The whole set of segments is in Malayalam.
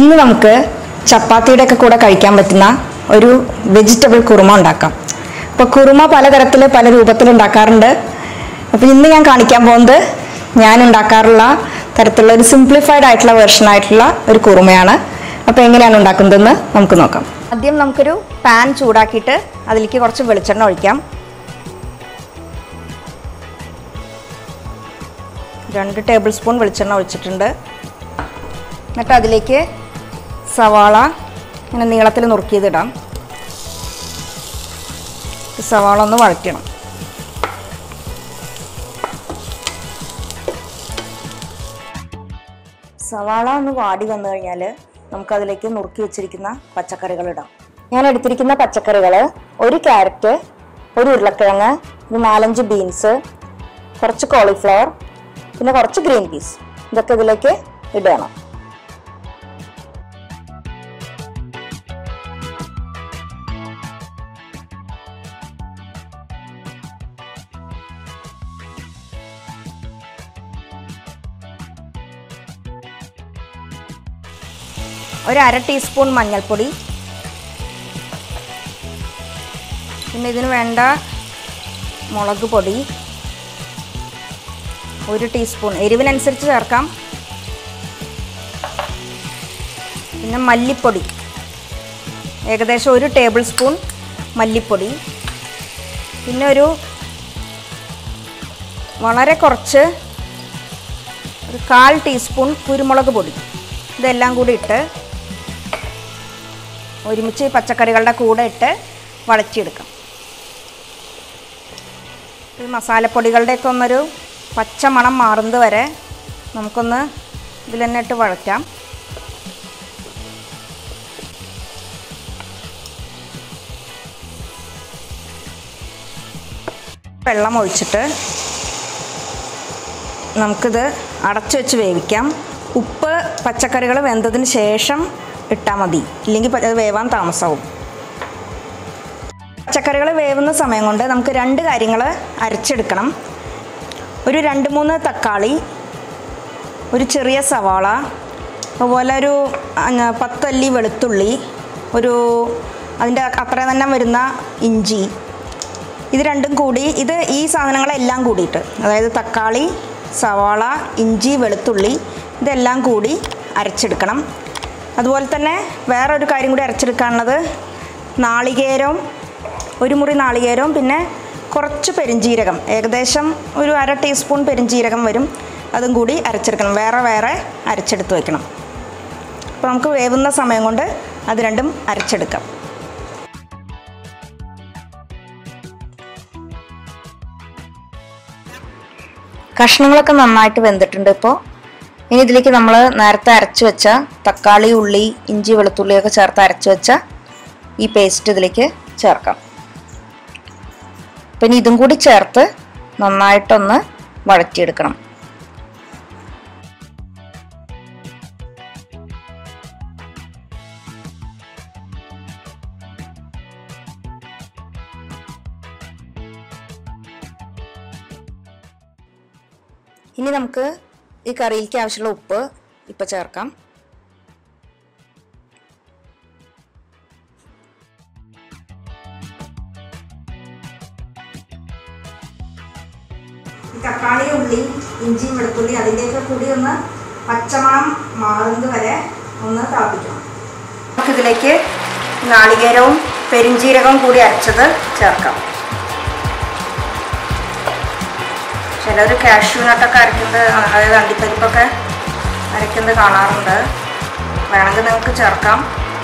ഇന്ന് നമുക്ക് ചപ്പാത്തിയുടെ ഒക്കെ കൂടെ കഴിക്കാൻ പറ്റുന്ന ഒരു വെജിറ്റബിൾ കുറുമ ഉണ്ടാക്കാം. അപ്പോൾ കുറുമ പലതരത്തിൽ പല രൂപത്തിൽ ഉണ്ടാക്കാറുണ്ട്. അപ്പോൾ ഇന്ന് ഞാൻ കാണിക്കാൻ പോകുന്നത് ഞാൻ ഉണ്ടാക്കാറുള്ള തരത്തിലുള്ള ഒരു സിംപ്ലിഫൈഡ് ആയിട്ടുള്ള വെർഷൻ ആയിട്ടുള്ള ഒരു കുറുമയാണ്. അപ്പോൾ എങ്ങനെയാണ് ഉണ്ടാക്കുന്നതെന്ന് നമുക്ക് നോക്കാം. ആദ്യം നമുക്കൊരു പാൻ ചൂടാക്കിയിട്ട് അതിലേക്ക് കുറച്ച് വെളിച്ചെണ്ണ ഒഴിക്കാം. 2 ടേബിൾ സ്പൂൺ വെളിച്ചെണ്ണ ഒഴിച്ചിട്ടുണ്ട്. എന്നിട്ട് അതിലേക്ക് സവാള ഇങ്ങനെ നീളത്തിൽ നുറുക്കിയതിടാം. സവാള ഒന്ന് വഴറ്റണം. സവാള ഒന്ന് വാടി വന്നു കഴിഞ്ഞാൽ നമുക്കതിലേക്ക് നുറുക്കി വെച്ചിരിക്കുന്ന പച്ചക്കറികൾ ഇടാം. ഞാൻ എടുത്തിരിക്കുന്ന പച്ചക്കറികൾ 1 ക്യാരറ്റ്, 1 ഉരുളക്കിഴങ്ങ്, 4-5 ബീൻസ്, കുറച്ച് കോളിഫ്ലവർ, പിന്നെ കുറച്ച് ഗ്രീൻ പീസ്, ഇതൊക്കെ ഇതിലേക്ക് ഇടണം. ഒരു 1/2 ടീസ്പൂൺ മഞ്ഞൾപ്പൊടി, പിന്നെ ഇതിന് വേണ്ട മുളക് പൊടി 1 ടീസ്പൂൺ, എരിവിനനുസരിച്ച് ചേർക്കാം. പിന്നെ മല്ലിപ്പൊടി ഏകദേശം 1 ടേബിൾ സ്പൂൺ മല്ലിപ്പൊടി, പിന്നെ വളരെ കുറച്ച് 1/4 ടീസ്പൂൺ കുരുമുളക് പൊടി. ഇതെല്ലാം കൂടി ഇട്ട് ഒരുമിച്ച് പച്ചക്കറികളുടെ കൂടെ ഇട്ട് വഴറ്റിയെടുക്കാം. ഈ മസാലപ്പൊടികളുടെയൊക്കെ ഒന്നൊരു പച്ചമണം മാറുന്നത് വരെ നമുക്കൊന്ന് ഇതിൽ തന്നെ ഇട്ട് വഴറ്റാം. വെള്ളം ഒഴിച്ചിട്ട് നമുക്കിത് അടച്ചു വെച്ച് വേവിക്കാം. ഉപ്പ് പച്ചക്കറികൾ വെന്തതിന് ശേഷം ഇട്ടാൽ മതി, ഇല്ലെങ്കിൽ അത് വേവാൻ താമസമാവും. പച്ചക്കറികൾ വേവുന്ന സമയം കൊണ്ട് നമുക്ക് 2 കാര്യങ്ങൾ അരച്ചെടുക്കണം. ഒരു 2-3 തക്കാളി, ഒരു ചെറിയ സവാള, അതുപോലെ ഒരു 10 അല്ലി വെളുത്തുള്ളി, അതിൻ്റെ അത്രയും തന്നെ വരുന്ന ഇഞ്ചി, ഇത് രണ്ടും കൂടി ഈ സാധനങ്ങളെല്ലാം കൂടിയിട്ട്, അതായത് തക്കാളി, സവാള, ഇഞ്ചി, വെളുത്തുള്ളി, ഇതെല്ലാം കൂടി അരച്ചെടുക്കണം. അതുപോലെ തന്നെ വേറൊരു കാര്യം കൂടി അരച്ചെടുക്കാനുള്ളത് നാളികേരവും, 1 മുറി നാളികേരവും, പിന്നെ കുറച്ച് പെരിഞ്ജീരകം, ഏകദേശം ഒരു 1/2 ടീസ്പൂൺ പെരിഞ്ജീരകം വരും, അതും കൂടി അരച്ചെടുക്കണം. വേറെ അരച്ചെടുത്ത് വയ്ക്കണം. അപ്പോൾ നമുക്ക് വേവുന്ന സമയം കൊണ്ട് അത് രണ്ടും അരച്ചെടുക്കാം. കഷ്ണങ്ങളൊക്കെ നന്നായിട്ട് വെന്തിട്ടുണ്ട്. ഇപ്പോൾ ഇനി ഇതിലേക്ക് നമ്മൾ നേരത്തെ അരച്ച് വെച്ച തക്കാളി, ഉള്ളി, ഇഞ്ചി, വെളുത്തുള്ളിയൊക്കെ ചേർത്ത് അരച്ച് വെച്ച ഈ പേസ്റ്റ് ഇതിലേക്ക് ചേർക്കാം. അപ്പം ഇനി ഇതും കൂടി ചേർത്ത് നന്നായിട്ടൊന്ന് വഴറ്റിയെടുക്കണം. ഇനി നമുക്ക് ഈ കറിയിലേക്ക് ആവശ്യമുള്ള ഉപ്പ് ഇപ്പം ചേർക്കാം. തക്കാളി, ഉള്ളി, ഇഞ്ചി, വെളുത്തുള്ളി അതിൻ്റെയൊക്കെ കൂടി ഒന്ന് പച്ചമണം മാറുന്നത് വരെ ഒന്ന് തിളപ്പിക്കണം. നമുക്കിതിലേക്ക് നാളികേരവും പെരിഞ്ജീരകവും കൂടി അരച്ചത് ചേർക്കാം. ചിലർ കാഷ്യൂ നട്ടൊക്കെ അരയ്ക്കുന്നത്, അതായത് അണ്ടിപ്പരിപ്പൊക്കെ അരയ്ക്കുന്നത് കാണാറുണ്ട്. വേണമെങ്കിൽ നിങ്ങൾക്ക് ചേർക്കാം.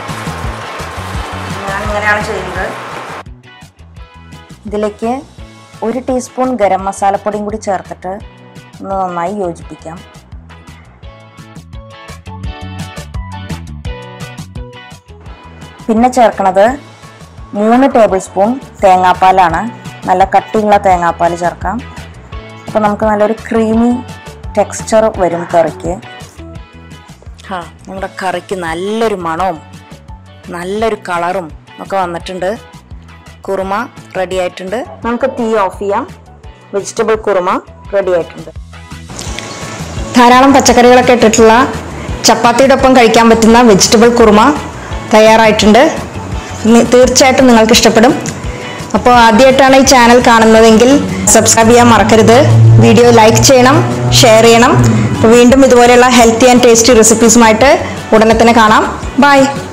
ഞാൻ ഇങ്ങനെയാണ് ചെയ്യുന്നത്. ഇതിലേക്ക് 1 ടീസ്പൂൺ ഗരം മസാലപ്പൊടിയും കൂടി ചേർത്തിട്ട് ഒന്ന് നന്നായി യോജിപ്പിക്കാം. പിന്നെ ചേർക്കണത് 3 ടേബിൾ സ്പൂൺ തേങ്ങാപ്പാലാണ്. നല്ല കട്ടിയുള്ള തേങ്ങാപ്പാൽ ചേർക്കാം. അപ്പോൾ നമുക്ക് നല്ലൊരു ക്രീമി ടെക്സ്ചർ വരും കറിക്ക്. നമ്മുടെ കറിക്ക് നല്ലൊരു മണവും നല്ലൊരു കളറും ഒക്കെ വന്നിട്ടുണ്ട്. കുറുമ റെഡി ആയിട്ടുണ്ട്. നമുക്ക് തീ ഓഫ് ചെയ്യാം. വെജിറ്റബിൾ കുറുമ റെഡി ആയിട്ടുണ്ട്. ധാരാളം പച്ചക്കറികളൊക്കെ ഇട്ടിട്ടുള്ള ചപ്പാത്തിയുടെ ഒപ്പം കഴിക്കാൻ പറ്റുന്ന വെജിറ്റബിൾ കുറുമ തയ്യാറായിട്ടുണ്ട്. തീർച്ചയായിട്ടും നിങ്ങൾക്ക് ഇഷ്ടപ്പെടും. അപ്പോൾ ആദ്യമായിട്ടാണ് ഈ ചാനൽ കാണുന്നതെങ്കിൽ സബ്സ്ക്രൈബ് ചെയ്യാൻ മറക്കരുത്. വീഡിയോ ലൈക്ക് ചെയ്യണം, ഷെയർ ചെയ്യണം. അപ്പോൾ വീണ്ടും ഇതുപോലെയുള്ള ഹെൽത്തി ആൻഡ് ടേസ്റ്റി റെസിപ്പീസുമായിട്ട് ഉടനെ തന്നെ കാണാം. ബൈ.